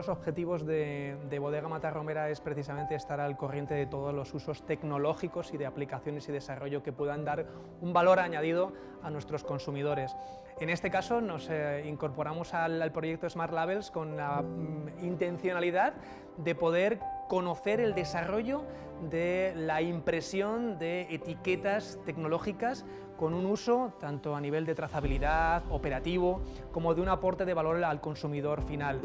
los objetivos de Bodega Matarromera es precisamente estar al corriente de todos los usos tecnológicos y de aplicaciones y desarrollo que puedan dar un valor añadido a nuestros consumidores. En este caso nos incorporamos al proyecto Smart Labels con la intencionalidad de poder conocer el desarrollo de la impresión de etiquetas tecnológicas con un uso tanto a nivel de trazabilidad, operativo, como de un aporte de valor al consumidor final.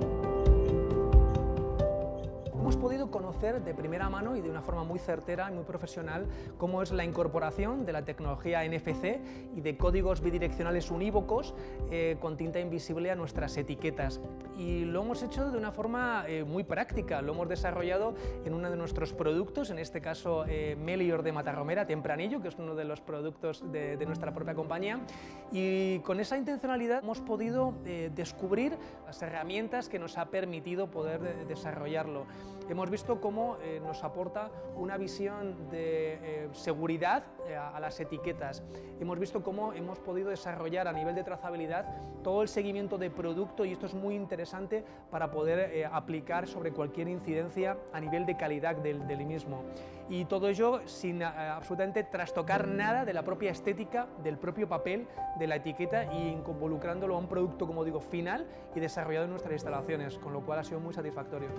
Hemos podido conocer de primera mano y de una forma muy certera y muy profesional cómo es la incorporación de la tecnología NFC y de códigos bidireccionales unívocos con tinta invisible a nuestras etiquetas. Y lo hemos hecho de una forma muy práctica, lo hemos desarrollado en uno de nuestros productos, en este caso Melior de Matarromera, Tempranillo, que es uno de los productos de nuestra propia compañía, y con esa intencionalidad hemos podido descubrir las herramientas que nos ha permitido poder desarrollarlo. Hemos visto cómo nos aporta una visión de seguridad a las etiquetas. Hemos visto cómo hemos podido desarrollar a nivel de trazabilidad todo el seguimiento de producto, y esto es muy interesante para poder aplicar sobre cualquier incidencia a nivel de calidad del mismo. Y todo ello sin absolutamente trastocar nada de la propia estética, del propio papel, de la etiqueta, y involucrándolo a un producto, como digo, final y desarrollado en nuestras instalaciones, con lo cual ha sido muy satisfactorio.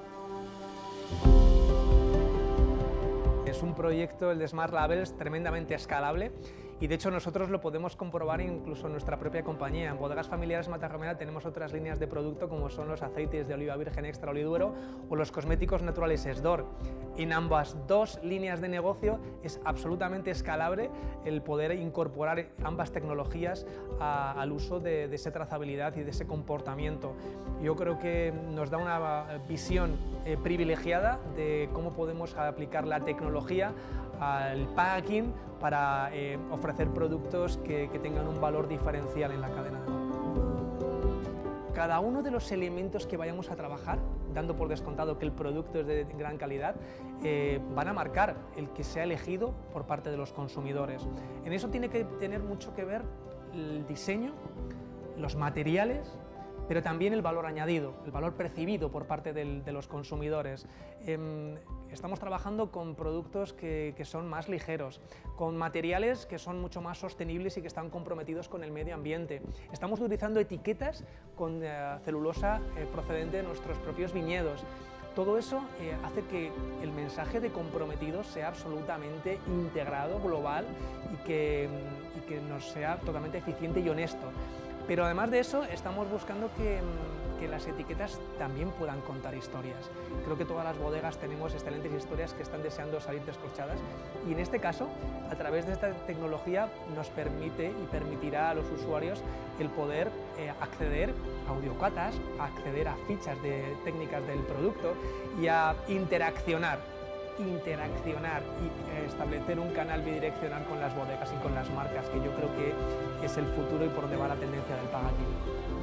Es un proyecto, el de Smart Labels, tremendamente escalable, y de hecho nosotros lo podemos comprobar incluso en nuestra propia compañía. En Bodegas Familiares Matarromera tenemos otras líneas de producto como son los aceites de oliva virgen extra Oliduero o los cosméticos naturales Esdor. En ambas dos líneas de negocio es absolutamente escalable el poder incorporar ambas tecnologías al uso de esa trazabilidad y de ese comportamiento. Yo creo que nos da una visión privilegiada de cómo podemos aplicar la tecnología al packaging para ofrecer productos que tengan un valor diferencial en la cadena de valor. Cada uno de los elementos que vayamos a trabajar, dando por descontado que el producto es de gran calidad, van a marcar el que sea elegido por parte de los consumidores. En eso tiene que tener mucho que ver el diseño, los materiales, pero también el valor añadido, el valor percibido por parte de los consumidores. Estamos trabajando con productos que son más ligeros, con materiales que son mucho más sostenibles y que están comprometidos con el medio ambiente. Estamos utilizando etiquetas con celulosa procedente de nuestros propios viñedos. Todo eso hace que el mensaje de comprometidos sea absolutamente integrado, global, y que nos sea totalmente eficiente y honesto. Pero además de eso, estamos buscando que las etiquetas también puedan contar historias. Creo que todas las bodegas tenemos excelentes historias que están deseando salir descorchadas, y en este caso, a través de esta tecnología, nos permite y permitirá a los usuarios el poder acceder a audiocatas, a acceder a fichas técnicas del producto y a interaccionar y establecer un canal bidireccional con las bodegas y con las marcas, que yo creo que es el futuro y por donde va la tendencia del packaging.